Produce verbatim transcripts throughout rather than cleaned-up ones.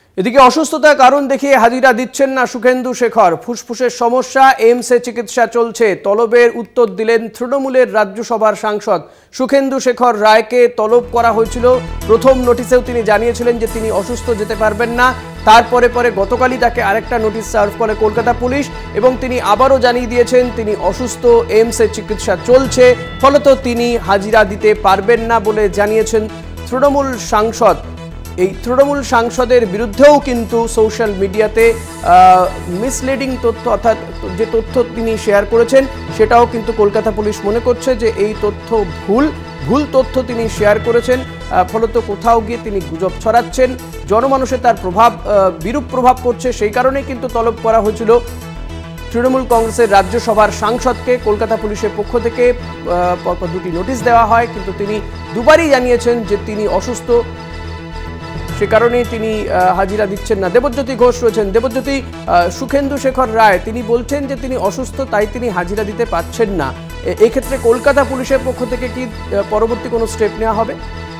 এদিকে অসুস্থতার কারণ দেখিয়ে হাজিরা দিচ্ছেন না সুখেন্দু শেখর। ফুসফুসের সমস্যা, এইমসে চিকিৎসা চলছে। তলবের উত্তর দিলেন তৃণমূলের রাজ্যসভার সাংসদ। সুখেন্দু শেখর রায়কে তলব করা হয়েছিল। প্রথম নোটিশেও তিনি জানিয়েছিলেন যে তিনি অসুস্থ, যেতে পারবেন না। তারপরে পরে গতকালই তাকে আরেকটা নোটিশ সার্ভ করে কলকাতা পুলিশ এবং তিনি আবারও জানিয়ে দিয়েছেন তিনি অসুস্থ, এইমসে চিকিৎসা চলছে, ফলত তিনি হাজিরা দিতে পারবেন না বলে জানিয়েছেন তৃণমূল সাংসদ। এই তৃণমূল সাংসদের বিরুদ্ধেও কিন্তু সোশ্যাল মিডিয়াতে মিসলিডিং তথ্য, অর্থাৎ যে তথ্য তিনি শেয়ার করেছেন সেটাও কিন্তু কলকাতা পুলিশ মনে করছে যে এই তথ্য ভুল ভুল তথ্য তিনি শেয়ার করেছেন। ফলত কোথাও গিয়ে তিনি গুজব ছড়াচ্ছেন, জনমানুষে তার প্রভাব বিরূপ প্রভাব পড়ছে। সেই কারণেই কিন্তু তলব করা হয়েছিল তৃণমূল কংগ্রেসের রাজ্যসভার সাংসদকে। কলকাতা পুলিশের পক্ষ থেকে পরপর দুটি নোটিশ দেওয়া হয়, কিন্তু তিনি দুবারই জানিয়েছেন যে তিনি অসুস্থ, সে কারণেই তিনি হাজিরা দিচ্ছেন না। দেবজ্যোতি ঘোষ রয়েছেন। দেবজ্যোতি, সুখেন্দু শেখর রায় তিনি বলছেন যে তিনি অসুস্থ, তাই তিনি হাজিরা দিতে পারছেন না। এই ক্ষেত্রে কলকাতা পুলিশের পক্ষ থেকে কি পরবর্তী কোনো স্টেপ নেওয়া হবে?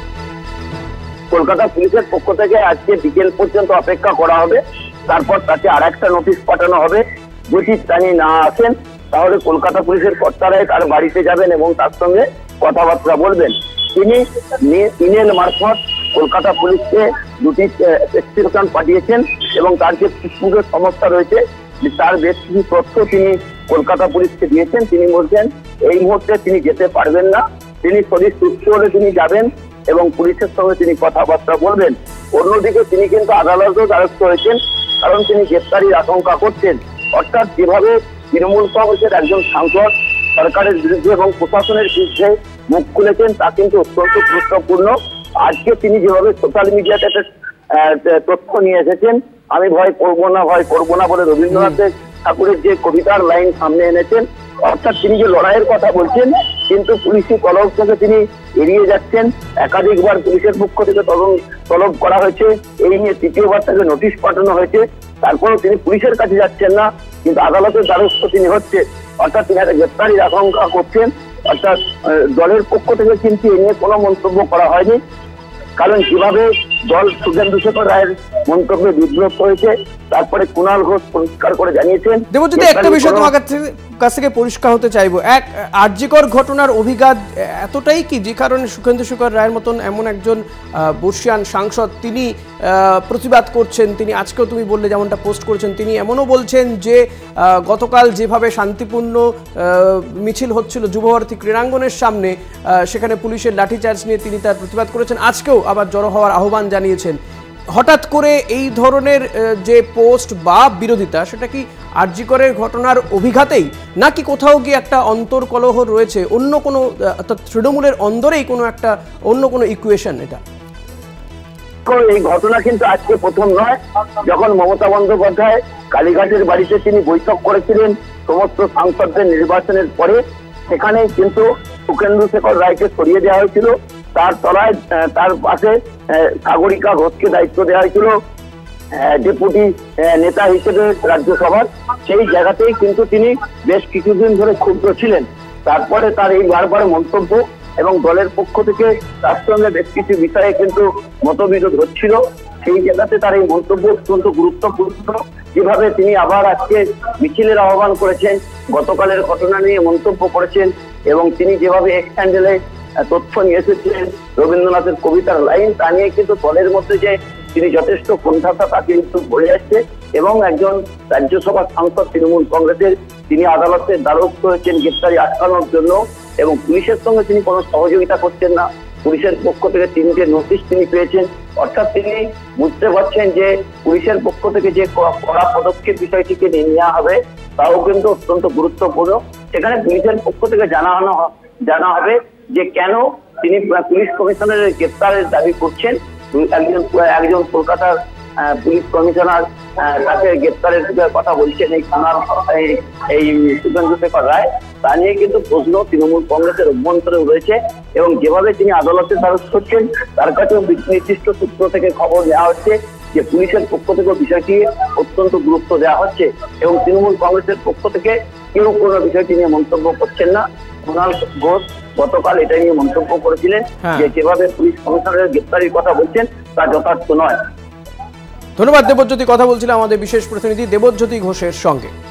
কলকাতা পুলিশের পক্ষ থেকে আজকে বিকেল পর্যন্ত অপেক্ষা করা হবে, তারপর তাকে আর একটা নোটিশ পাঠানো হবে। যদি তিনি না আসেন তাহলে কলকাতা পুলিশের কর্তারাই তার বাড়িতে যাবেন এবং তার সঙ্গে কথাবার্তা বলবেন। তিনি ইমেল মারফত কলকাতা পুলিশকে দুটি প্রেসক্রিপশন পাঠিয়েছেন এবং তার যে ফুসফুসের সমস্যা রয়েছে তার বেশ কিছু তথ্য তিনি কলকাতা পুলিশকে দিয়েছেন। তিনি বলছেন এই মুহূর্তে তিনি যেতে পারবেন না, তিনি শরীর সুস্থ হলে তিনি যাবেন এবং পুলিশের সঙ্গে তিনি কথাবার্তা বলবেন। অন্যদিকে তিনি কিন্তু আদালতেও দ্বারস্থ হয়েছেন, কারণ তিনি গ্রেপ্তারির আশঙ্কা করছেন। অর্থাৎ যেভাবে তৃণমূল কংগ্রেসের একজন সাংসদ সরকারের বিরুদ্ধে এবং প্রশাসনের বিরুদ্ধে মুখ খুলেছেন তা কিন্তু অত্যন্ত গুরুত্বপূর্ণ। আজকে তিনি যেভাবে সোশ্যাল মিডিয়াতে একটা তথ্য নিয়ে এসেছেন, আমি ভয় করবো না, ভয় করবো না বলে রবীন্দ্রনাথের ঠাকুরের যে কবিতার লাইন সামনে এনেছেন, অর্থাৎ তিনি যে লড়াইয়ের কথা বলছেন কিন্তু পুলিশি তলব থেকে তিনি এড়িয়ে যাচ্ছেন। একাধিকবার পুলিশের পক্ষ থেকে তদন্ত তলব করা হয়েছে, এই নিয়ে তৃতীয়বার তাকে নোটিশ পাঠানো হয়েছে, তারপরেও তিনি পুলিশের কাছে যাচ্ছেন না, কিন্তু আদালতের দ্বারস্থ তিনি হচ্ছে। অর্থাৎ তিনি একটা গ্রেপ্তারির আশঙ্কা করছেন। অর্থাৎ দলের পক্ষ থেকে কিন্তু এ নিয়ে কোনো মন্তব্য করা হয়নি, কারণ যেভাবে দল সুখেন্দু শেখর রায়ের মন্তব্যে বিব্রত হয়েছে, তারপরে কুণাল ঘোষ পরিষ্কার করে জানিয়েছেন। দেবজ্যোতি, একটা বিষয় তোমার কাছ থেকে পরিষ্কার হতে চাইবো, এক আরজিকর ঘটনার অভিঘাত এতটাই কি যে কারণে সুখেন্দু শেখর রায়ের মতন এমন একজন বর্ষিয়ান সাংসদ তিনি প্রতিবাদ করছেন? তিনি আজকেও তুমি বললে যেমনটা পোস্ট করেছেন, তিনি এমনও বলছেন যে গতকাল যেভাবে শান্তিপূর্ণ মিছিল হচ্ছিল যুবভারতী ক্রীড়াঙ্গনের সামনে, সেখানে পুলিশের লাঠিচার্জ নিয়ে তিনি তার প্রতিবাদ করেছেন। আজকেও আবার জড়ো হওয়ার আহ্বান জানিয়েছেন। হঠাৎ করে এই ধরনের যে পোস্ট বা বিরোধিতা, সেটা কি আরজিকরের ঘটনার অভিঘাতেই, নাকি কোথাও গিয়ে একটা অন্তর্কলহ রয়েছে, অন্য কোনো অর্থাৎ তৃণমূলের অন্দরেই কোনো একটা অন্য কোনো ইকুয়েশন? এটা এই ঘটনা কিন্তু আজকে প্রথম নয়। যখন মমতা বন্দ্যোপাধ্যায় কালীঘাটের বাড়িতে তিনি বৈঠক করেছিলেন সমস্ত সাংসদদের নির্বাচনের পরে, সেখানে কিন্তু সুখেন্দু শেখর রায়কে সরিয়ে দেওয়া হয়েছিল। তার তলায় তার পাশে সাগরিকা ঘোষকে দায়িত্ব দেওয়া হয়েছিল ডেপুটি নেতা হিসেবে রাজ্যসভার। সেই জায়গাতেই কিন্তু তিনি বেশ কিছুদিন ধরে ক্ষুব্ধ ছিলেন। তারপরে তার এই বারবার মন্তব্য এবং দলের পক্ষ থেকে তার সঙ্গে বেশ কিছু বিষয়ে কিন্তু মতবিরোধ হচ্ছিল, সেই জায়গাতে তার এই মন্তব্য অত্যন্ত গুরুত্বপূর্ণ। যেভাবে তিনি আবার আজকে মিছিলের আহ্বান করেছেন, গতকালের ঘটনা নিয়ে মন্তব্য করেছেন এবং তিনি যেভাবে এক্স হ্যান্ডেলে তথ্য নিয়ে এসেছিলেন রবীন্দ্রনাথের কবিতার লাইন, তা নিয়ে কিন্তু দলের মধ্যে যে তিনি যথেষ্ট কোণঠাসা তা কিন্তু বলে যাচ্ছে। এবং একজন রাজ্যসভার সাংসদ তৃণমূল কংগ্রেসের, তিনি আদালতের দ্বারস্থ হয়েছেন গ্রেপ্তারি আটকানোর জন্য এবং পুলিশের সঙ্গে তিনি কোনো সহযোগিতা করছেন না। পুলিশের পক্ষ থেকে তিনটে নোটিশ তিনি পেয়েছেন। অর্থাৎ তিনি বুঝতে পারছেন যে পুলিশের পক্ষ থেকে যে কড়া পদক্ষেপ বিষয়টিকে নিয়ে নেওয়া হবে তাও কিন্তু অত্যন্ত গুরুত্বপূর্ণ। সেখানে পুলিশের পক্ষ থেকে জানানো জানা হবে যে কেন তিনি পুলিশ কমিশনারের গ্রেপ্তারের দাবি করছেন। একজন একজন কলকাতার পুলিশ কমিশনার তাকে গ্রেপ্তারের কথা বলছেন এই কুণাল এই সুখেন্দু শেখর রায়, তা নিয়ে কিন্তু প্রশ্ন তৃণমূল কংগ্রেসের অভ্যন্তরে রয়েছে এবং যেভাবে তিনি আদালতের দ্বারস্থ হচ্ছেন তার কাছেও নির্দিষ্ট সূত্র থেকে খবর দেওয়া হচ্ছে যে পুলিশের পক্ষ থেকে বিষয়টি অত্যন্ত গুরুত্ব দেওয়া হচ্ছে এবং তৃণমূল কংগ্রেসের পক্ষ থেকে কেউ কোনো বিষয়টি নিয়ে মন্তব্য করছেন না। কুণাল ঘোষ গতকাল এটা নিয়ে মন্তব্য করেছিলেন যে যেভাবে পুলিশ কমিশনারের গ্রেপ্তারির কথা বলছেন তা যথার্থ নয়। ধন্যবাদ দেবজ্যোতি। কথা বলছিলাম আমাদের বিশেষ প্রতিনিধি দেবজ্যোতি ঘোষের সঙ্গে।